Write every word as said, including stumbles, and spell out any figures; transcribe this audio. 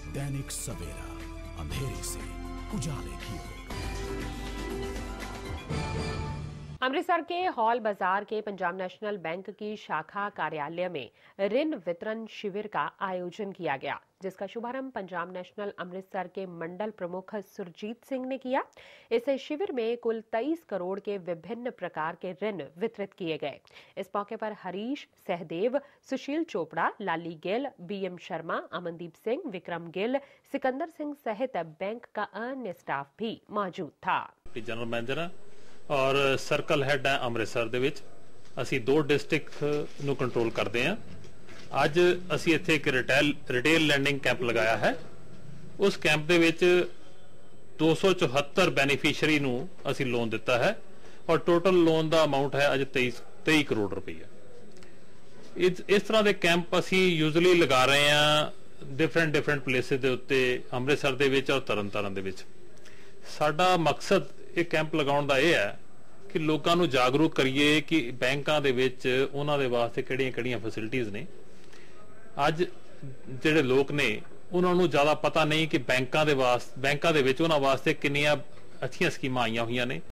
दैनिक सवेरा, अंधेरे से उजाले की ओर। अमृतसर के हॉल बाजार के पंजाब नेशनल बैंक की शाखा कार्यालय में ऋण वितरण शिविर का आयोजन किया गया, जिसका शुभारंभ पंजाब नेशनल अमृतसर के मंडल प्रमुख सुरजीत सिंह ने किया। इस शिविर में कुल तेईस करोड़ के विभिन्न प्रकार के ऋण वितरित किए गए। इस मौके पर हरीश सहदेव, सुशील चोपड़ा, लाली गिल, बीएम शर्मा, अमनदीप सिंह, विक्रम गिल, सिकंदर सिंह सहित बैंक का अन्य स्टाफ भी मौजूद था। जनरल मैनेजर और सर्कल हैड है अमृतसर ਦੇ ਵਿੱਚ ਅਸੀਂ ਦੋ ਡਿਸਟ੍ਰਿਕਟ ਨੂੰ ਕੰਟਰੋਲ ਕਰਦੇ ਹਾਂ। ਅੱਜ ਅਸੀਂ ਇੱਥੇ ਇੱਕ ਰਿਟੇਲ ਰਿਟੇਲ ਲੈਂਡਿੰਗ ਕੈਂਪ ਲਗਾਇਆ ਹੈ। ਉਸ ਕੈਂਪ ਦੇ ਵਿੱਚ ਦੋ ਸੌ ਚੁਹੱਤਰ ਬੈਨੀਫੀਸ਼ੀਅਰੀ ਨੂੰ ਅਸੀਂ ਲੋਨ ਦਿੱਤਾ ਹੈ ਔਰ ਟੋਟਲ ਲੋਨ ਦਾ ਅਮਾਉਂਟ ਹੈ ਅੱਜ ਤੇਈ ਕਰੋੜ ਰੁਪਈਆ। ਇਸ ਇਸ ਤਰ੍ਹਾਂ ਦੇ ਕੈਂਪ ਅਸੀਂ ਯੂਜ਼ੂਅਲੀ ਲਗਾ ਰਹੇ ਹਾਂ ਡਿਫਰੈਂਟ ਡਿਫਰੈਂਟ ਪਲੇਸਿਸ ਦੇ ਉੱਤੇ, ਅੰਮ੍ਰਿਤਸਰ ਦੇ ਵਿੱਚ ਔਰ ਤਰਨਤਾਰਨ ਦੇ ਵਿੱਚ। ਸਾਡਾ ਮਕਸਦ ਇਹ ਕੈਂਪ ਲਗਾਉਣ ਦਾ ਇਹ ਹੈ ਕਿ ਲੋਕਾਂ ਨੂੰ ਜਾਗਰੂਕ ਕਰੀਏ ਕਿ ਬੈਂਕਾਂ ਦੇ ਵਿੱਚ ਉਹਨਾਂ ਦੇ ਵਾਸਤੇ ਕਿਹੜੀਆਂ-ਕਿਹੜੀਆਂ ਫੈਸਿਲਿਟੀਆਂ ਨੇ। ਅੱਜ ਜਿਹੜੇ ਲੋਕ ਨੇ ਉਹਨਾਂ ਨੂੰ ਜ਼ਿਆਦਾ ਪਤਾ ਨਹੀਂ ਕਿ ਬੈਂਕਾਂ ਦੇ ਵਾਸਤੇ ਬੈਂਕਾਂ ਦੇ ਵਿੱਚ ਉਹਨਾਂ ਵਾਸਤੇ ਕਿੰਨੀਆਂ ਅੱਛੀਆਂ ਸਕੀਮਾਂ ਆਈਆਂ ਹੋਈਆਂ ਨੇ।